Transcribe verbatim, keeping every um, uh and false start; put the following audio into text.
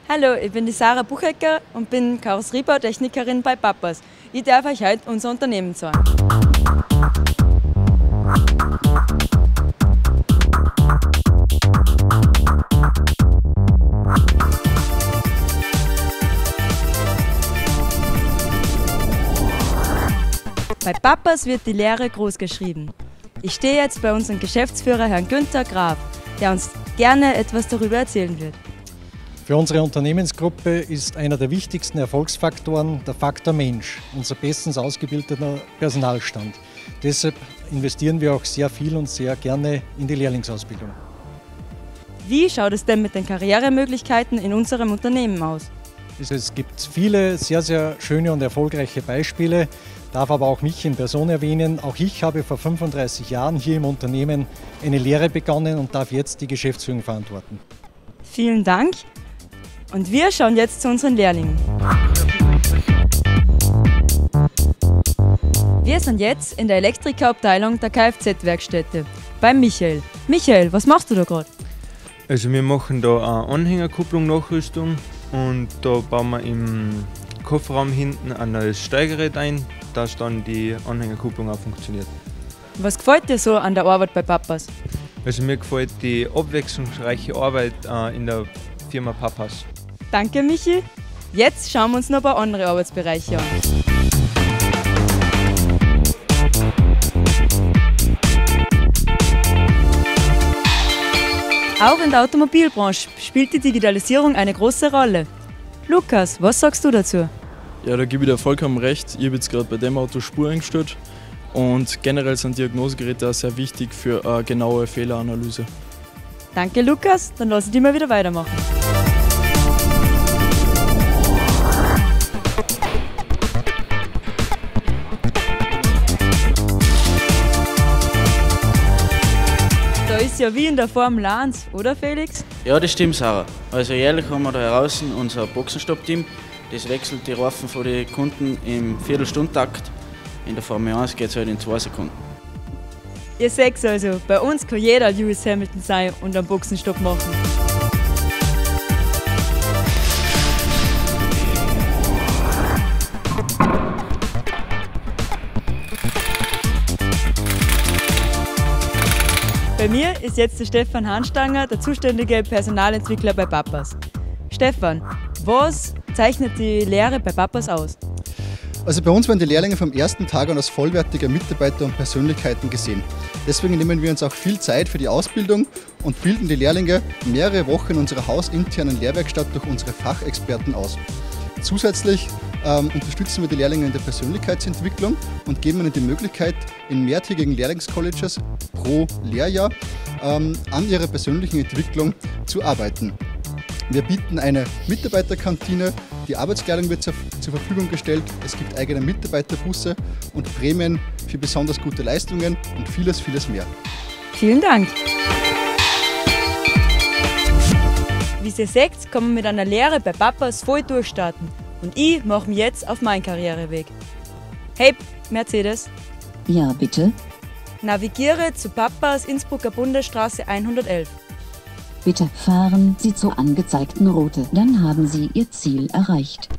Hallo, ich bin die Sarah Buchecker und bin Karosseriebautechnikerin bei Pappas. Ich darf euch heute unser Unternehmen zeigen. Bei Pappas wird die Lehre groß geschrieben. Ich stehe jetzt bei unserem Geschäftsführer Herrn Günther Graf, der uns gerne etwas darüber erzählen wird. Für unsere Unternehmensgruppe ist einer der wichtigsten Erfolgsfaktoren der Faktor Mensch, unser bestens ausgebildeter Personalstand. Deshalb investieren wir auch sehr viel und sehr gerne in die Lehrlingsausbildung. Wie schaut es denn mit den Karrieremöglichkeiten in unserem Unternehmen aus? Es gibt viele sehr, sehr schöne und erfolgreiche Beispiele, darf aber auch mich in Person erwähnen. Auch ich habe vor fünfunddreißig Jahren hier im Unternehmen eine Lehre begonnen und darf jetzt die Geschäftsführung verantworten. Vielen Dank. Und wir schauen jetzt zu unseren Lehrlingen. Wir sind jetzt in der Elektrikerabteilung der Kfz-Werkstätte beim Michael. Michael, was machst du da gerade? Also wir machen da eine Anhängerkupplung Nachrüstung und da bauen wir im Kofferraum hinten ein neues Steigerät ein, dass dann die Anhängerkupplung auch funktioniert. Was gefällt dir so an der Arbeit bei Pappas? Also mir gefällt die abwechslungsreiche Arbeit äh, in der Firma Pappas. Danke, Michi. Jetzt schauen wir uns noch ein paar andere Arbeitsbereiche an. Auch in der Automobilbranche spielt die Digitalisierung eine große Rolle. Lukas, was sagst du dazu? Ja, da gebe ich dir vollkommen recht. Ich habe jetzt gerade bei dem Auto Spur eingestellt und generell sind Diagnosegeräte auch sehr wichtig für eine genaue Fehleranalyse. Danke, Lukas. Dann lass ich dich mal wieder weitermachen. Da ist ja wie in der Formel eins, oder Felix? Ja, das stimmt, Sarah. Also jährlich haben wir da draußen unser Boxenstopp-Team. Das wechselt die Reifen von den Kunden im Viertelstundentakt. In der Formel eins geht es halt in zwei Sekunden. Ihr seht also, bei uns kann jeder Lewis Hamilton sein und einen Boxenstopp machen. Bei mir ist jetzt der Stefan Hanstanger, der zuständige Personalentwickler bei Pappas. Stefan, was zeichnet die Lehre bei Pappas aus? Also bei uns werden die Lehrlinge vom ersten Tag an als vollwertige Mitarbeiter und Persönlichkeiten gesehen. Deswegen nehmen wir uns auch viel Zeit für die Ausbildung und bilden die Lehrlinge mehrere Wochen in unserer hausinternen Lehrwerkstatt durch unsere Fachexperten aus. Zusätzlich ähm, unterstützen wir die Lehrlinge in der Persönlichkeitsentwicklung und geben ihnen die Möglichkeit, in mehrtägigen Lehrlingscolleges pro Lehrjahr ähm, an ihrer persönlichen Entwicklung zu arbeiten. Wir bieten eine Mitarbeiterkantine, die Arbeitskleidung wird zur, zur Verfügung gestellt, es gibt eigene Mitarbeiterbusse und Prämien für besonders gute Leistungen und vieles, vieles mehr. Vielen Dank! Wie ihr seht, kann man mit einer Lehre bei Pappas voll durchstarten. Und ich mache mich jetzt auf meinen Karriereweg. Hey, Mercedes! Ja, bitte? Navigiere zu Pappas Innsbrucker Bundesstraße hundertelf. Bitte fahren Sie zur angezeigten Route, dann haben Sie Ihr Ziel erreicht.